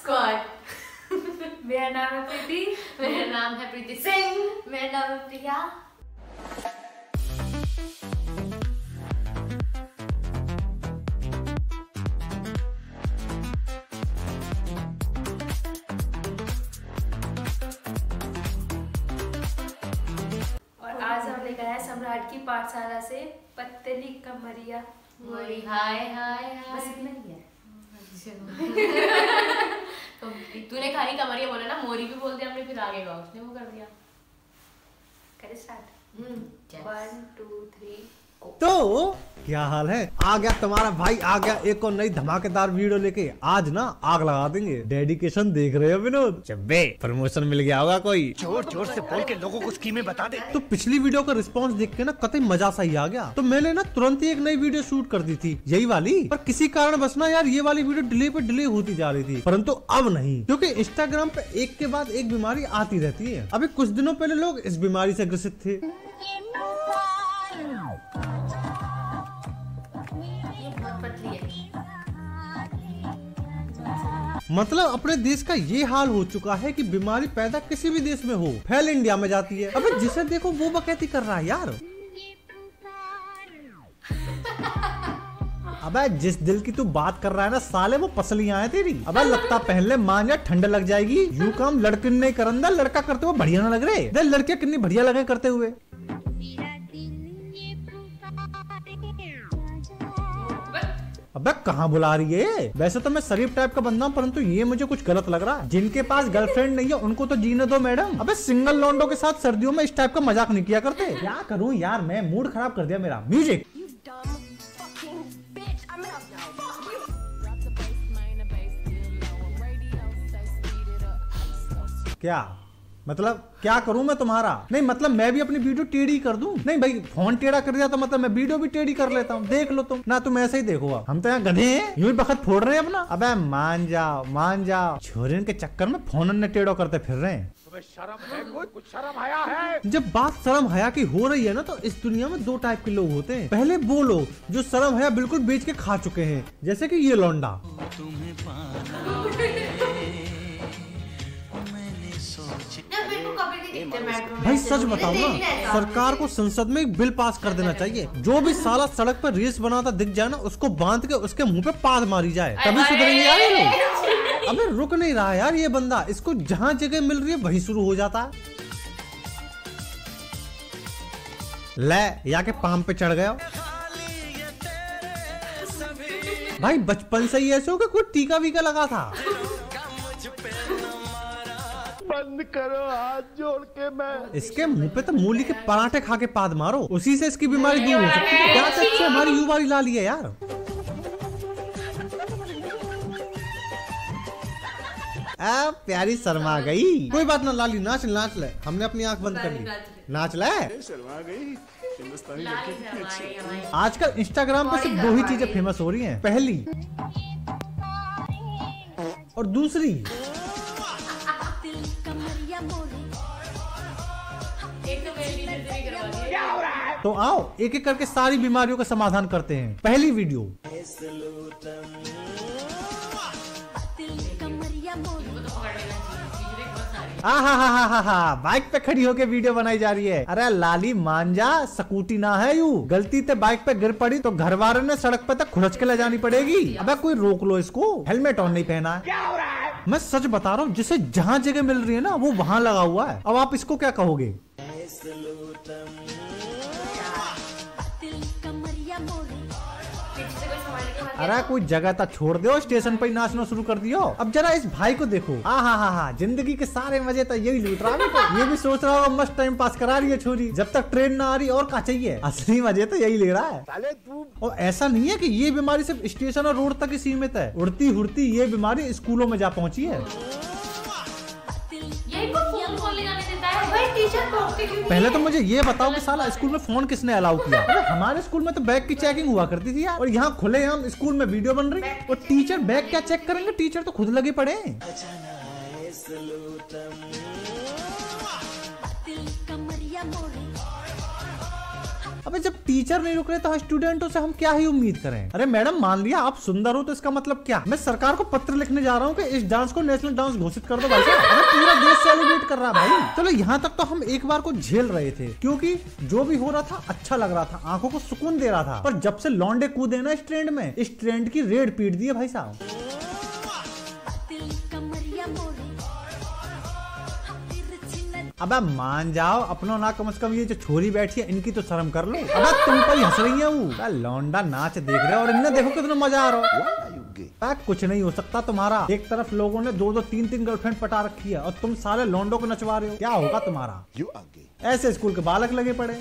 Squad. मेरा नाम है प्रीति। मेरा नाम है प्रीति सिंह। मेरा नाम है प्रिया। और आज हम लेकर आए सम्राट की पाठशाला से पतली कमरिया मोरी। हाय हाय हाय। बस इतना ही है। तूने खाली कमरिया बोला ना, मोरी भी बोल दिया हमने, फिर आगे का उसने वो कर दिया। करे स्टार्ट। 1 2 3 तो क्या हाल है? आ गया तुम्हारा भाई, आ गया एक और नई धमाकेदार वीडियो लेके। आज ना आग लगा देंगे। डेडिकेशन देख रहे हो विनोद? चब्बे प्रमोशन मिल गया होगा कोई। जोर जोर से बोल के लोगों को स्कीमें बता दे। तो पिछली वीडियो का रिस्पांस देख के ना कतई मजा सा ही आ गया। तो मैंने ना तुरंत ही एक नई वीडियो शूट कर दी थी, यही वाली। पर किसी कारण बस ना यार ये वाली वीडियो डिले पे डिले होती जा रही थी। परंतु अब नहीं, क्योंकि इंस्टाग्राम पे एक के बाद एक बीमारी आती रहती है। अभी कुछ दिनों पहले लोग इस बीमारी से ग्रसित थे। मतलब अपने देश का ये हाल हो चुका है कि बीमारी पैदा किसी भी देश में हो, फैल इंडिया में जाती है। अबे जिसे देखो वो बकैती कर रहा है यार। अबे जिस दिल की तू बात कर रहा है ना साले, वो पसलियां हैं तेरी। अबे लगता पहन ले, मान जा ठंड लग जाएगी। यू काम लड़किन नहीं करंदा, लड़का करते हुए बढ़िया ना लग रहे। देख लड़कियां कितनी बढ़िया लगे करते हुए। अबे कहाँ बुला रही है? वैसे तो मैं शरीफ टाइप का बंदा हूँ, परंतु ये मुझे कुछ गलत लग रहा है। जिनके पास गर्लफ्रेंड नहीं है उनको तो जीने दो मैडम। अबे सिंगल लौंडों के साथ सर्दियों में इस टाइप का मजाक नहीं किया करते। क्या करूँ यार, मैं मूड खराब कर दिया मेरा। म्यूजिक। क्या मतलब क्या करूं मैं तुम्हारा? नहीं मतलब मैं भी अपनी वीडियो टेढ़ी कर दूं? नहीं भाई, फोन टेढ़ा कर दिया तो मतलब मैं वीडियो भी टेढ़ी कर लेता हूं। देख लो तुम ना, तुम ऐसे ही देखो। अब हम तो यहाँ गधे हैं, यूं ही बखत फोड़ रहे हैं अपना। अबे मान जाओ मान जाओ, छोरे के चक्कर में फोन ने टेढ़ो करते फिर रहे हैं। शर्म है कोई? कुछ शर्म हया है? जब बात शर्म हया की हो रही है ना, तो इस दुनिया में दो टाइप के लोग होते हैं। पहले वो लोग जो शर्म हया बिल्कुल बेच के खा चुके हैं, जैसे कि ये लौंडा। भाई सच बताओ ना, सरकार को संसद में एक बिल पास कर देना चाहिए। जो भी साला सड़क पर रेस बनाता दिख जाए ना, उसको बांध के उसके मुंह पे पाद मारी जाए, तभी सुधरेंगे यार ये लोग। अबे रुक नहीं रहा यार ये बंदा, इसको जहाँ जगह मिल रही है वही शुरू हो जाता है। ले या के पाम पे चढ़ गया। भाई बचपन से ही ऐसे हो कि कोई टीका वीका लगा था। बंद करो हाथ जोड़ के। मैं इसके मुंह पे तो मूली के पराठे खा के पाद मारो, उसी से इसकी बीमारी दूर हो सकती है। क्या तक से हमारी युवारी ला ली है यार। प्यारी शर्मा गई। कोई बात ना लाली, नाच नाच ले, हमने अपनी आंख बंद कर ली। नाच ले। शर्मा गई। आजकल इंस्टाग्राम पे सिर्फ दो ही चीजें फेमस हो रही हैं, पहली और दूसरी। तो आओ एक एक करके सारी बीमारियों का समाधान करते हैं। पहली वीडियो। हा बाइक पे खड़ी होके वीडियो बनाई जा रही है। अरे लाली मान जा, स्कूटी ना है यू। गलती से बाइक पे गिर पड़ी तो घर वालों ने सड़क पे तक खुरच के ले जानी पड़ेगी। अबे कोई रोक लो इसको। हेलमेट ऑन नहीं पहना है। क्या हो रहा है? मैं सच बता रहा हूँ, जिसे जहाँ जगह मिल रही है ना वो वहाँ लगा हुआ है। अब आप इसको क्या कहोगे? अरे कोई जगह तक छोड़ दो, स्टेशन पर ही नाचना शुरू कर दियो। अब जरा इस भाई को देखो। हा जिंदगी के सारे मजे तो यही लूट रहा है। ये भी सोच रहा होगा मस्त टाइम पास करा रही है छोरी, जब तक ट्रेन ना आ रही और क्या चाहिए। असली मजे तो यही ले रहा है। और ऐसा नहीं है कि ये बीमारी सिर्फ स्टेशन और रोड तक ही सीमित है। उड़ती उड़ती ये बीमारी स्कूलों में जा पहुंची है। पहले तो मुझे ये बताओ कि साला स्कूल में फोन किसने अलाउ किया? हमारे स्कूल में तो बैग की चेकिंग हुआ करती थी यार, और यहाँ खुलेआम स्कूल में वीडियो बन रही। और टीचर बैग क्या चेक करेंगे? टीचर तो खुद लगे पड़े। अबे जब टीचर नहीं रुक रहे तो स्टूडेंटों से हम क्या ही उम्मीद करें। अरे मैडम मान लिया आप सुंदर हो तो इसका मतलब क्या? मैं सरकार को पत्र लिखने जा रहा हूँ कि इस डांस को नेशनल डांस घोषित कर दो भाई साहब। अरे पूरा देश सेलिब्रेट कर रहा है भाई। चलो यहाँ तक तो हम एक बार को झेल रहे थे क्योंकि जो भी हो रहा था अच्छा लग रहा था, आंखों को सुकून दे रहा था। पर जब से लौंडे कूदे ना इस ट्रेंड में, इस ट्रेंड की रेड पीट दी है भाई साहब। अबे मान जाओ अपनो ना, कम से कम ये जो छोरी बैठी है इनकी तो शर्म कर लो। अबे तुम पर ही हंस रही है वो लौंडा नाच देख रहे हो और इन्हें देखो कितना मजा आ रहा है। कुछ नहीं हो सकता तुम्हारा। एक तरफ लोगों ने 2-2, 3-3 गर्लफ्रेंड पटा रखी है और तुम सारे लौंडों को नचवा रहे हो। क्या होगा तुम्हारा? ऐसे स्कूल के बालक लगे पड़े।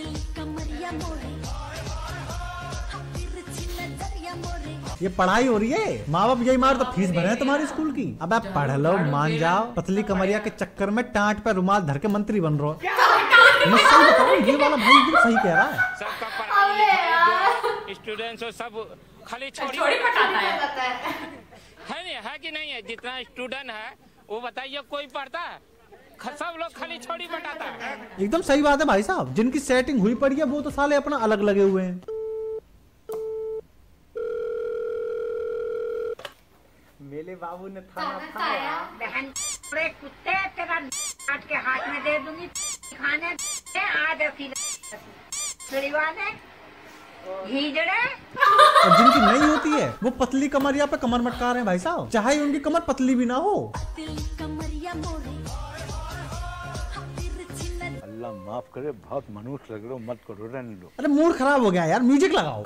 ये पढ़ाई हो रही है, माँ बाप यही मार तो फीस भरे हैं तुम्हारी स्कूल की। अब आप पढ़ लो मान जाओ, पतली कमरिया के चक्कर में टांट पे रुमाल धर के मंत्री बन रहे हो। मैं सही बताऊं, ये वाला भाई एकदम सही कह रहा है। सबका पढ़ाई स्टूडेंट्स सब खाली छोड़ी पटाता है कि नहीं है? जितना स्टूडेंट है वो बताइए, कोई पढ़ता है? सब लोग खाली छोड़ी पटाता है। एकदम सही बात है भाई साहब। जिनकी सेटिंग हुई पड़ी है वो तो साले अपना अलग लगे हुए हैं। मेरे बाबू ने खाना खाया। बहन कुत्ते तेरा काट के हाथ में दे दूंगी खाने आधे किलो और जिनकी नहीं होती है वो पतली कमरिया पे कमर मटका रहे हैं भाई साहब, चाहे उनकी कमर पतली भी ना हो। अल्लाह माफ करे, बहुत मनुष्य लग रहे हो, मत करो, रहने दो। अरे मूड खराब हो गया यार, म्यूजिक लगाओ।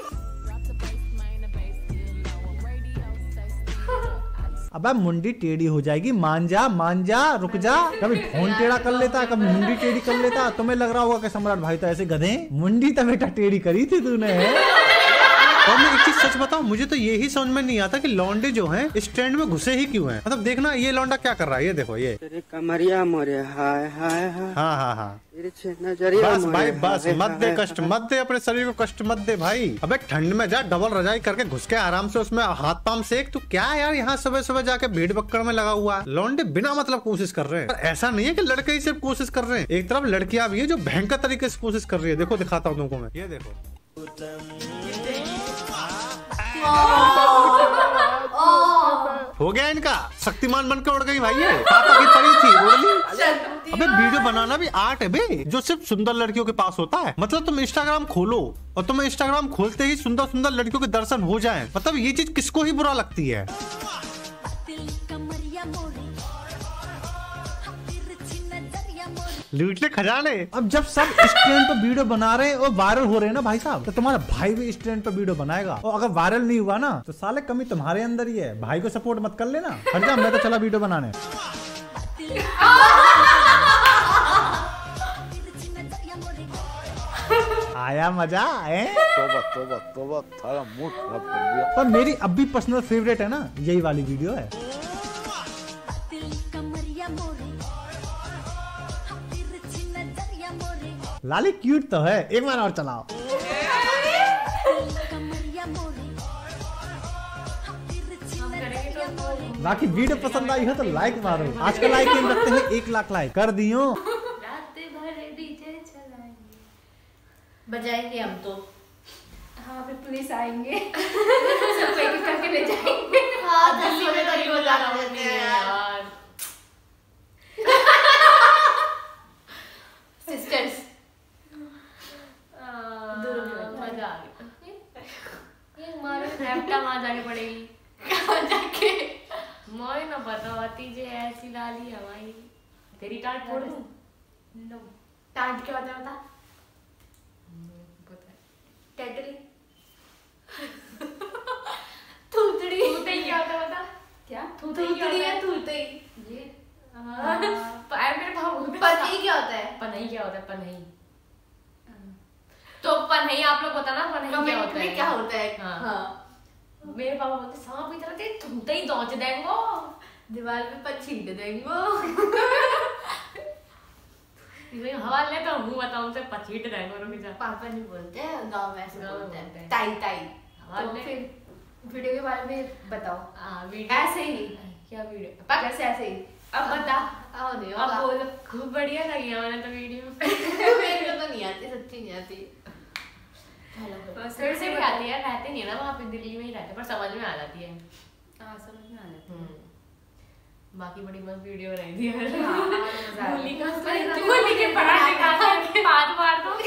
अबे मुंडी टेढ़ी हो जाएगी, मान जा रुक जा। कभी फोन टेढ़ा कर लेता, कभी मुंडी टेढ़ी कर लेता। तुम्हें लग रहा होगा कि सम्राट भाई तो ऐसे गधे। मुंडी तो बेटा टेढ़ी करी थी तूने। और मैं एक चीज सच बताऊं, मुझे तो यही समझ में नहीं आता कि लौंडे जो हैं इस ट्रेंड में घुसे ही क्यों हैं। मतलब देखना ये लौंडा क्या कर रहा है, ये देखो ये तेरे कमरिया मोरे हाय हाय हाय। हाँ तेरे नजरिया बस भाई बस, मत दे कष्ट, मत दे अपने शरीर को कष्ट मत दे भाई। अबे ठंड में जा डबल रजाई करके घुस के आराम से उसमें हाथ पाम सेक। तू क्या यार यहाँ सुबह सुबह जाके भीड़ बक्कड़ में लगा हुआ है। लौंडे बिना मतलब कोशिश कर रहे हैं। पर ऐसा नहीं है कि लड़के ही सिर्फ कोशिश कर रहे हैं, एक तरफ लड़कियां भी है जो भयंकर तरीके से कोशिश कर रही है। देखो दिखाता हूँ तुमको मैं, ये देखो। हो गया इनका, शक्तिमान बनकर उड़ गई भाई ये। पापा की पड़ी थी उड़ ली। अबे वीडियो बनाना भी आर्ट है बे, जो सिर्फ सुंदर लड़कियों के पास होता है। मतलब तुम इंस्टाग्राम खोलो और तुम्हें इंस्टाग्राम खोलते ही सुंदर सुंदर लड़कियों के दर्शन हो जाएं। मतलब ये चीज किसको ही बुरा लगती है। लूट ले खजाने। अब जब सब इस ट्रेंड पर वीडियो बना रहे हैं और वायरल हो रहे हैं ना भाई साहब, तो तुम्हारा भाई भी इस ट्रेंड पर वीडियो बनाएगा। और अगर वायरल नहीं हुआ ना तो साले कमी तुम्हारे अंदर ही है। भाई को सपोर्ट मत कर लेना। हट जा, मैं तो चला वीडियो बनाने। आया मजा है। तोबा थारा मूड खराब कर दिया। पर मेरी अब भी पर्सनल फेवरेट है ना, यही वाली वीडियो है। लाली क्यूट तो है, एक बार और चलाओ। बाकी वीडियो पसंद आई हो तो लाइक मारो। आज का लाइक एम रखते हैं 1 लाख लाइक कर दियो। बजाएंगे हम तो। हाँ फिर पुलिस आएंगे सब एक करके ले जाएंगे। हाँ 10 बजे तक ही बजाना होती है यार। सिस्टर्स मजा आ गया। ये मारे रैप्टा वहां जाके पड़ेगी। कहाँ जाके? मोए ना पता होती जे ऐसी लाली हमारी। तेरी टांट फोड़ दूं? नो। टांट क्या होता है बता? टेटली। थूतड़ी। थूतड़ी क्या होता है बता? क्या? थूतड़ी है थूतड़ी। ये मेरे भाव पनई क्या होता है? पनई क्या होता है? पनई तो पनई आप लोग बताना पनई क्या होता है? क्या होता है? हाँ मेरे पापा बोलते सांप की तरह ते थूते ही दौड़ देंगो, दीवार पे पछीट देंगो। हवा ले तो मुंह बताऊं उनसे पछीट देंगो। रुक जा, पापा नहीं बोलते हैं गांव में, ऐसे बोलते हैं ताई ताई। तो फिर वीडियो के बारे में बताओ। वीडियो ऐसे ही क्या वीडियो? कैसे ऐसे ही? अब बता। अब बोलो। खूब बढ़िया लगी है मैंने तो वीडियो। मेरे को तो नहीं आती, सच्ची नहीं आती। फिर से भी आती है, रहते नहीं है ना वहाँ पे, दिल्ली में ही रहते, पर समझ में आ जाती है। हाँ समझ में आ जाती है। बाकी बड़ी मस्त वीडियो रही थी। मूली के पराठे खा के पाद मार दो।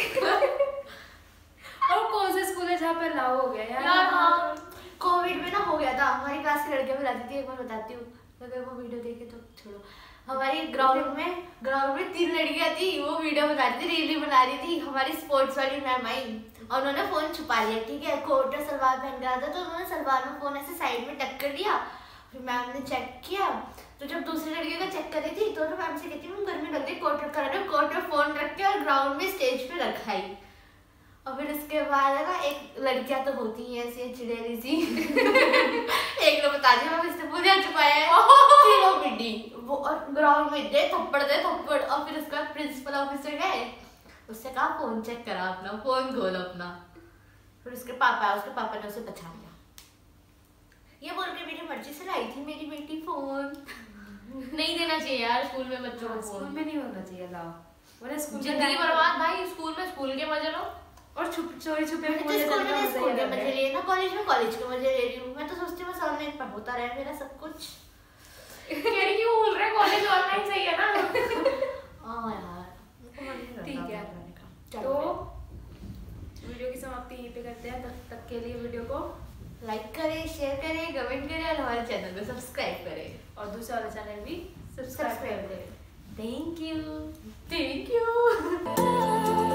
और कौन सा स्कूल है जहाँ पे लाओ हो गया यार? हाँ कोविड में ना हो गया था, हमारी क्लास की लड़कियां बुलाती थी, एक बार बताती हूँ अगर वो वीडियो देखे तो छोड़ो। हमारी ग्राउंड में 3 लड़कियां थी, वो वीडियो बना रही थी, रील बना रही थी। हमारी स्पोर्ट्स वाली मैम आई और उन्होंने फोन छुपा लिया, ठीक है, कोट और सलवार पहन के आता, तो उन्होंने सलवार में फोन ऐसे साइड में टक कर दिया। फिर मैम ने चेक किया, तो जब दूसरी लड़की का चेक कर रही थी तो मैम से कहती मैम गर्मी लग गई, कोट रखा रहे, कोट में फोन रख के और ग्राउंड में स्टेज पे रखाई। और फिर उसके बाद है ना, एक लड़कियां तो होती हैं ऐसी चिड़ैली सी। एक ने बता दिया मैम इसने पूरा छुपाया है, फिर वो पिटी वो, और ग्राउंड में दे थप्पड़। और फिर उसके बाद प्रिंसिपल ऑफिसर गए, उससे कहा फोन चेक करा अपना, फोन खोल अपना। फिर उसके पापा ने उसे बचा लिया। ये बोल के मेरी मर्जी से लाई थी मेरी बेटी फोन। नहीं देना चाहिए यार स्कूल में बच्चों को, स्कूल में नहीं होना चाहिए लाओ, वरना स्कूल जिंदगी बर्बाद भाई। स्कूल में स्कूल के मजे लो, और चोरी छुपे स्कूल के मजे लिए ना, कॉलेज में कॉलेज के मजे ले रही हूँ। मैं तो सोचती हूँ बस ऑनलाइन पर होता रहे मेरा सब कुछ। क्यों बोल रहे कॉलेज ऑनलाइन सही है ना? हाँ यार ठीक है। तो वीडियो की समाप्ति यहीं पे करते हैं। तब तक के लिए वीडियो को लाइक करें, शेयर करें, कमेंट करें और हमारे चैनल को सब्सक्राइब करें, और दूसरा वाला चैनल भी सब्सक्राइब करें। Thank you.